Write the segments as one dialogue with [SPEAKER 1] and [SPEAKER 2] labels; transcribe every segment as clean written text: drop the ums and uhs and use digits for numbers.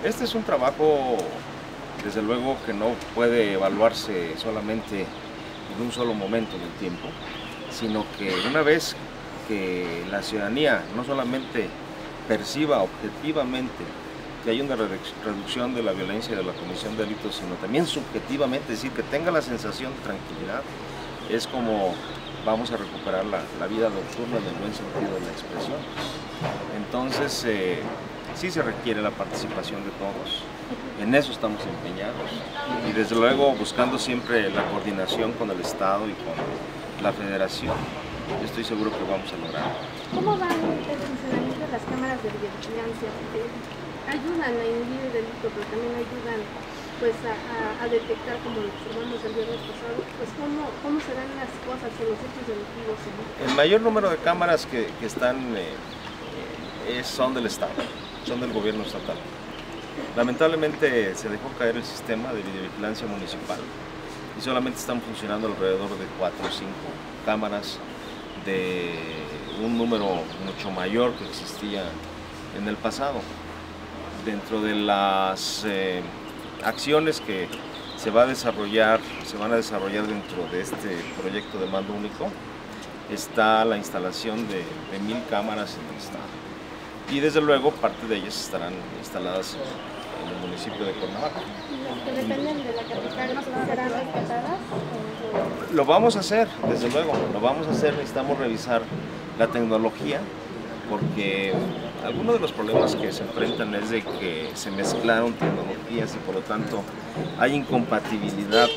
[SPEAKER 1] Este es un trabajo, desde luego, que no puede evaluarse solamente en un solo momento del tiempo, sino que una vez que la ciudadanía no solamente perciba objetivamente que hay una reducción de la violencia y de la comisión de delitos, sino también subjetivamente, es decir, que tenga la sensación de tranquilidad, es como vamos a recuperar la vida nocturna en el buen sentido de la expresión. Entonces, sí se requiere la participación de todos, en eso estamos empeñados y desde luego buscando siempre la coordinación con el Estado y con la Federación. Yo estoy seguro que vamos a lograrlo.
[SPEAKER 2] ¿Cómo van el funcionamiento de las cámaras de videovigilancia? Ayudan a inhibir el delito, pero también ayudan pues a detectar, como lo observamos el viernes pasado, pues cómo se dan las cosas en los hechos delictivos.
[SPEAKER 1] El mayor número de cámaras que están son del Estado, son del gobierno estatal. Lamentablemente se dejó caer el sistema de videovigilancia municipal y solamente están funcionando alrededor de 4 o 5 cámaras de un número mucho mayor que existía en el pasado. Dentro de las acciones que se van a desarrollar dentro de este proyecto de mando único, está la instalación de 1000 cámaras en el estado. Y desde luego parte de ellas estarán instaladas en el municipio de Cuernavaca.
[SPEAKER 2] ¿Las que dependen de la capital no serán respetadas?
[SPEAKER 1] Lo vamos a hacer, desde luego, lo vamos a hacer. Necesitamos revisar la tecnología porque algunos de los problemas que se enfrentan es de que se mezclaron tecnologías y por lo tanto hay incompatibilidad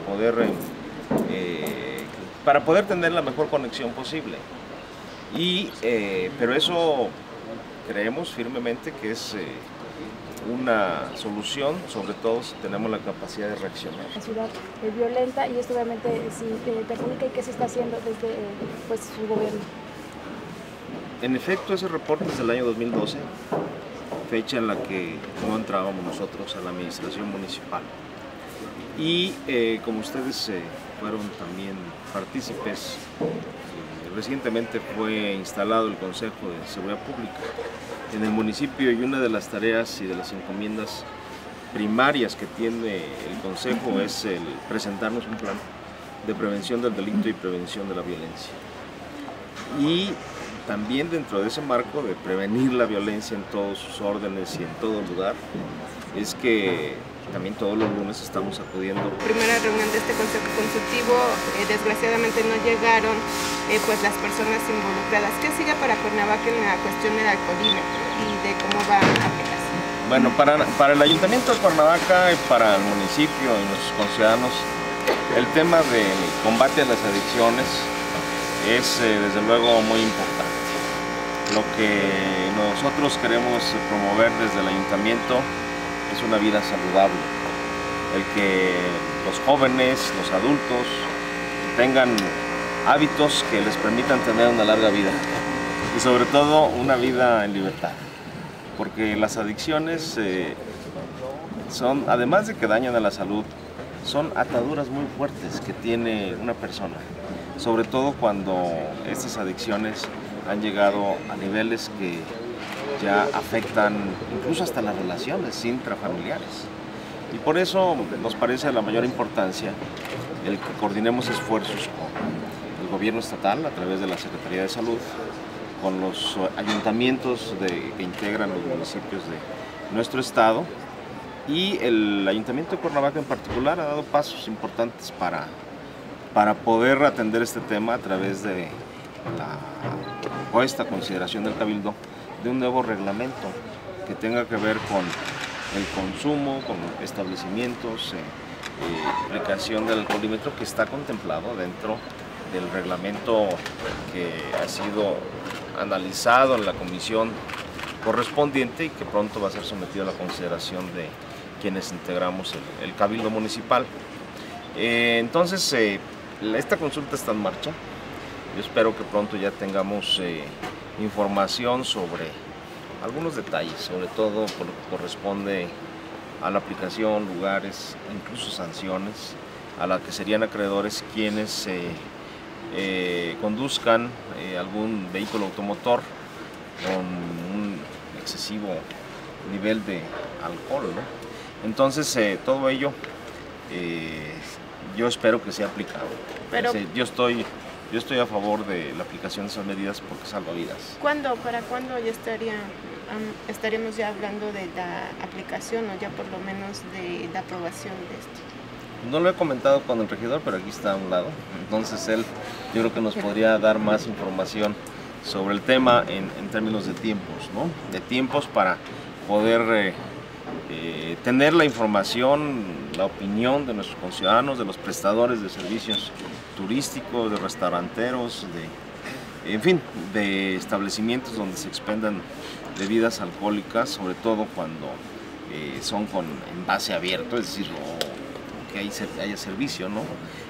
[SPEAKER 1] para poder tener la mejor conexión posible. Pero eso creemos firmemente que es una solución, sobre todo si tenemos la capacidad de reaccionar.
[SPEAKER 2] La ciudad es violenta y esto obviamente sí perjudica. ¿Y qué se está haciendo desde pues, su gobierno?
[SPEAKER 1] En efecto, ese reporte es del año 2012, fecha en la que no entrábamos nosotros a la administración municipal. Y como ustedes fueron también partícipes, recientemente fue instalado el Consejo de Seguridad Pública en el municipio y una de las tareas y de las encomiendas primarias que tiene el Consejo es el presentarnos un plan de prevención del delito y prevención de la violencia. Y también dentro de ese marco de prevenir la violencia en todos sus órdenes y en todo lugar, es que también todos los lunes estamos acudiendo.
[SPEAKER 3] Primera reunión de este consejo consultivo, desgraciadamente no llegaron pues las personas involucradas. ¿Qué sigue para Cuernavaca en la cuestión del alcoholímetro y de cómo va la aplicación?
[SPEAKER 1] Bueno, para el Ayuntamiento de Cuernavaca y para el municipio y nuestros conciudadanos, el tema del combate a las adicciones es desde luego muy importante. Lo que nosotros queremos promover desde el Ayuntamiento es una vida saludable, el que los jóvenes, los adultos tengan hábitos que les permitan tener una larga vida y sobre todo una vida en libertad, porque las adicciones son, además de que dañan a la salud, son ataduras muy fuertes que tiene una persona, sobre todo cuando estas adicciones han llegado a niveles que ya afectan incluso hasta las relaciones intrafamiliares. Y por eso nos parece de la mayor importancia el que coordinemos esfuerzos con el gobierno estatal a través de la Secretaría de Salud, con los ayuntamientos que integran los municipios de nuestro estado, y el Ayuntamiento de Cuernavaca en particular ha dado pasos importantes para poder atender este tema a través de la puesta a consideración del Cabildo de un nuevo reglamento que tenga que ver con el consumo, con establecimientos, aplicación del alcoholímetro que está contemplado dentro del reglamento que ha sido analizado en la comisión correspondiente y que pronto va a ser sometido a la consideración de quienes integramos el Cabildo Municipal. Entonces, esta consulta está en marcha. Yo espero que pronto ya tengamos información sobre algunos detalles, sobre todo por lo que corresponde a la aplicación, lugares, incluso sanciones, a la que serían acreedores quienes conduzcan algún vehículo automotor con un excesivo nivel de alcohol, ¿no? Entonces todo ello yo espero que sea aplicado.
[SPEAKER 3] Pero,
[SPEAKER 1] yo estoy a favor de la aplicación de esas medidas porque salva vidas.
[SPEAKER 3] ¿para cuándo ya estaríamos ya hablando de la aplicación o ya por lo menos de la aprobación de esto?
[SPEAKER 1] No lo he comentado con el regidor, pero aquí está a un lado. Entonces él, yo creo que nos podría dar más información sobre el tema en términos de tiempos, ¿no? De tiempos para poder tener la información, la opinión de nuestros conciudadanos, de los prestadores de servicios turísticos, de restauranteros, en fin, de establecimientos donde se expendan bebidas alcohólicas, sobre todo cuando son con envase abierto, es decir, que haya servicio, ¿no?